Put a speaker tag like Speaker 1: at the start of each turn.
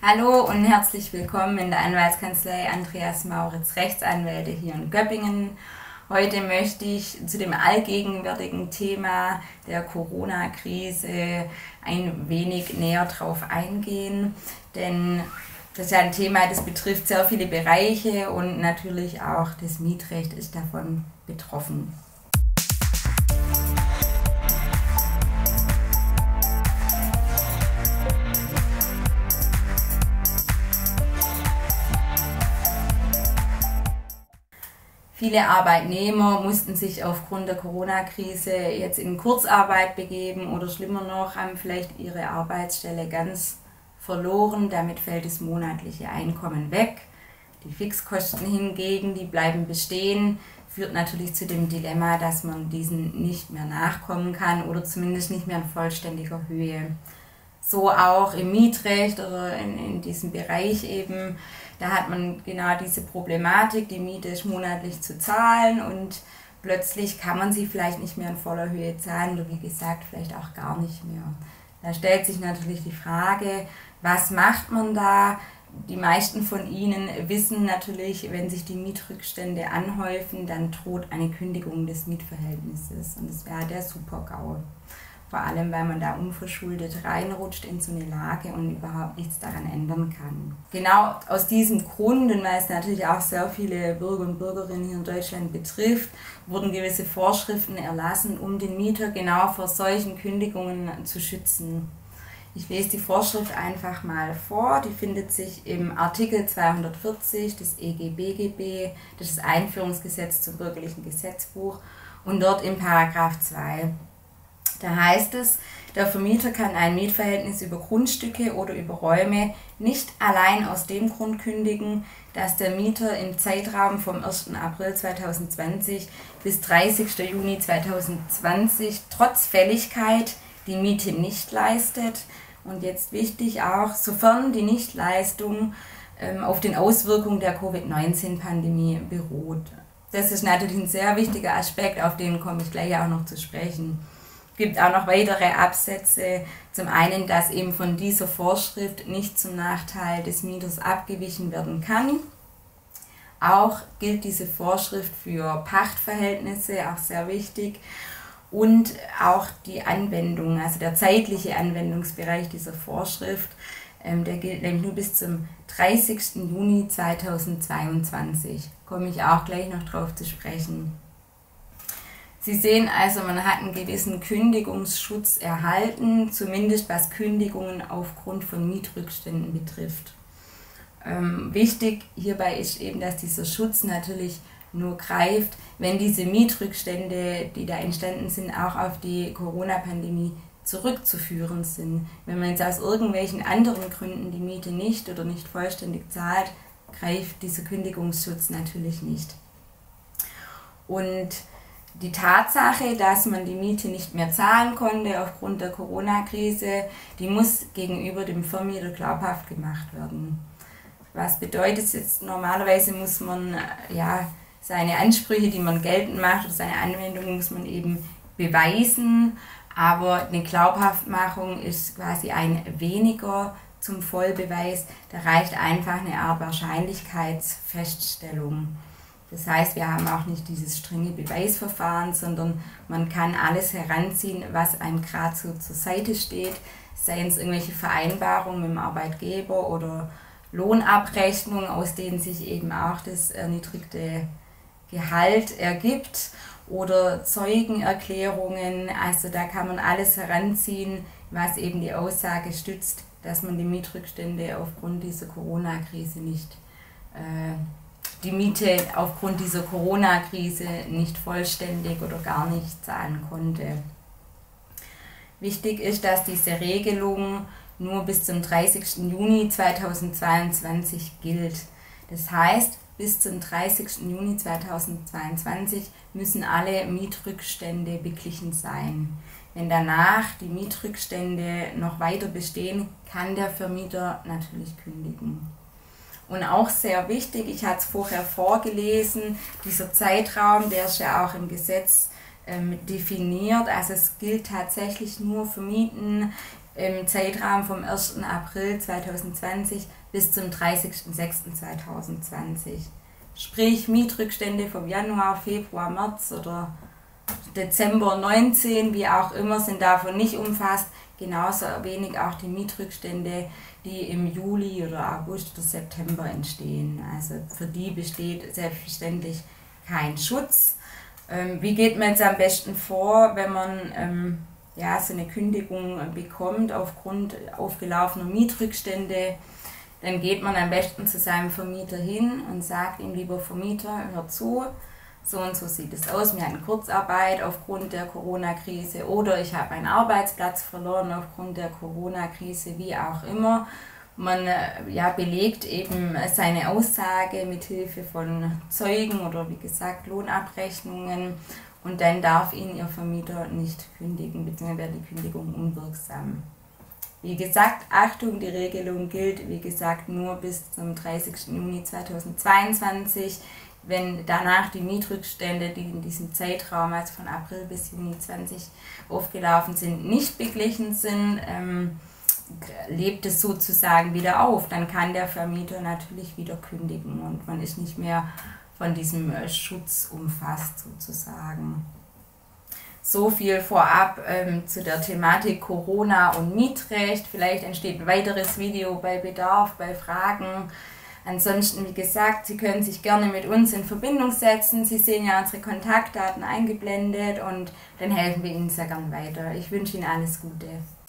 Speaker 1: Hallo und herzlich willkommen in der Anwaltskanzlei Andreas Mauritz Rechtsanwälte hier in Göppingen. Heute möchte ich zu dem allgegenwärtigen Thema der Corona-Krise ein wenig näher drauf eingehen, denn das ist ja ein Thema, das betrifft sehr viele Bereiche und natürlich auch das Mietrecht ist davon betroffen. Viele Arbeitnehmer mussten sich aufgrund der Corona-Krise jetzt in Kurzarbeit begeben oder schlimmer noch, haben vielleicht ihre Arbeitsstelle ganz verloren. Damit fällt das monatliche Einkommen weg. Die Fixkosten hingegen, die bleiben bestehen, führt natürlich zu dem Dilemma, dass man diesen nicht mehr nachkommen kann oder zumindest nicht mehr in vollständiger Höhe. So auch im Mietrecht oder in diesem Bereich eben, da hat man genau diese Problematik, die Miete ist monatlich zu zahlen und plötzlich kann man sie vielleicht nicht mehr in voller Höhe zahlen oder wie gesagt vielleicht auch gar nicht mehr. Da stellt sich natürlich die Frage, was macht man da? Die meisten von Ihnen wissen natürlich, wenn sich die Mietrückstände anhäufen, dann droht eine Kündigung des Mietverhältnisses und das wäre der Super-GAU. Vor allem, weil man da unverschuldet reinrutscht in so eine Lage und überhaupt nichts daran ändern kann. Genau aus diesem Grund und weil es natürlich auch sehr viele Bürger und Bürgerinnen hier in Deutschland betrifft, wurden gewisse Vorschriften erlassen, um den Mieter genau vor solchen Kündigungen zu schützen. Ich lese die Vorschrift einfach mal vor. Die findet sich im Artikel 240 des EGBGB, das ist das Einführungsgesetz zum bürgerlichen Gesetzbuch, und dort im Paragraph 2. Da heißt es, der Vermieter kann ein Mietverhältnis über Grundstücke oder über Räume nicht allein aus dem Grund kündigen, dass der Mieter im Zeitraum vom 1. April 2020 bis 30. Juni 2020 trotz Fälligkeit die Miete nicht leistet. Und jetzt wichtig auch, sofern die Nichtleistung auf den Auswirkungen der Covid-19-Pandemie beruht. Das ist natürlich ein sehr wichtiger Aspekt, auf den komme ich gleich auch noch zu sprechen. Es gibt auch noch weitere Absätze, zum einen, dass eben von dieser Vorschrift nicht zum Nachteil des Mieters abgewichen werden kann. Auch gilt diese Vorschrift für Pachtverhältnisse, auch sehr wichtig. Und auch die Anwendung, also der zeitliche Anwendungsbereich dieser Vorschrift, der gilt nämlich nur bis zum 30. Juni 2022. Komme ich auch gleich noch drauf zu sprechen. Sie sehen also, man hat einen gewissen Kündigungsschutz erhalten, zumindest was Kündigungen aufgrund von Mietrückständen betrifft. Wichtig hierbei ist eben, dass dieser Schutz natürlich nur greift, wenn diese Mietrückstände, die da entstanden sind, auch auf die Corona-Pandemie zurückzuführen sind. Wenn man jetzt aus irgendwelchen anderen Gründen die Miete nicht oder nicht vollständig zahlt, greift dieser Kündigungsschutz natürlich nicht. Und die Tatsache, dass man die Miete nicht mehr zahlen konnte aufgrund der Corona-Krise, die muss gegenüber dem Vermieter glaubhaft gemacht werden. Was bedeutet es jetzt? Normalerweise muss man seine Ansprüche, die man geltend macht, oder seine Anwendung muss man eben beweisen, aber eine Glaubhaftmachung ist quasi ein weniger zum Vollbeweis. Da reicht einfach eine Art Wahrscheinlichkeitsfeststellung. Das heißt, wir haben auch nicht dieses strenge Beweisverfahren, sondern man kann alles heranziehen, was einem gerade so zur Seite steht, seien es irgendwelche Vereinbarungen mit dem Arbeitgeber oder Lohnabrechnungen, aus denen sich eben auch das erniedrigte Gehalt ergibt, oder Zeugenerklärungen. Also da kann man alles heranziehen, was eben die Aussage stützt, dass man die Mietrückstände aufgrund dieser Corona-Krise nicht die Miete aufgrund dieser Corona-Krise nicht vollständig oder gar nicht zahlen konnte. Wichtig ist, dass diese Regelung nur bis zum 30. Juni 2022 gilt. Das heißt, bis zum 30. Juni 2022 müssen alle Mietrückstände beglichen sein. Wenn danach die Mietrückstände noch weiter bestehen, kann der Vermieter natürlich kündigen. Und auch sehr wichtig, ich hatte es vorher vorgelesen, dieser Zeitraum, der ist ja auch im Gesetz definiert. Also es gilt tatsächlich nur für Mieten, im Zeitraum vom 1. April 2020 bis zum 30.06.2020. Sprich Mietrückstände vom Januar, Februar, März oder Dezember 19, wie auch immer, sind davon nicht umfasst. Genauso wenig auch die Mietrückstände, die im Juli oder August oder September entstehen. Also für die besteht selbstverständlich kein Schutz. Wie geht man jetzt am besten vor, wenn man so eine Kündigung bekommt aufgrund aufgelaufener Mietrückstände? Dann geht man am besten zu seinem Vermieter hin und sagt ihm: Lieber Vermieter, hör zu, so und so sieht es aus, wir hatten Kurzarbeit aufgrund der Corona-Krise oder ich habe einen Arbeitsplatz verloren aufgrund der Corona-Krise, wie auch immer. Man belegt eben seine Aussage mit Hilfe von Zeugen oder wie gesagt Lohnabrechnungen, und dann darf ihn Ihr Vermieter nicht kündigen, bzw. wäre die Kündigung unwirksam. Wie gesagt, Achtung, die Regelung gilt, wie gesagt, nur bis zum 30. Juni 2022. Wenn danach die Mietrückstände, die in diesem Zeitraum, also von April bis Juni 20 aufgelaufen sind, nicht beglichen sind, lebt es sozusagen wieder auf. Dann kann der Vermieter natürlich wieder kündigen und man ist nicht mehr von diesem Schutz umfasst sozusagen. So viel vorab zu der Thematik Corona und Mietrecht. Vielleicht entsteht ein weiteres Video bei Bedarf, bei Fragen. Ansonsten, wie gesagt, Sie können sich gerne mit uns in Verbindung setzen. Sie sehen ja unsere Kontaktdaten eingeblendet und dann helfen wir Ihnen sehr gern weiter. Ich wünsche Ihnen alles Gute.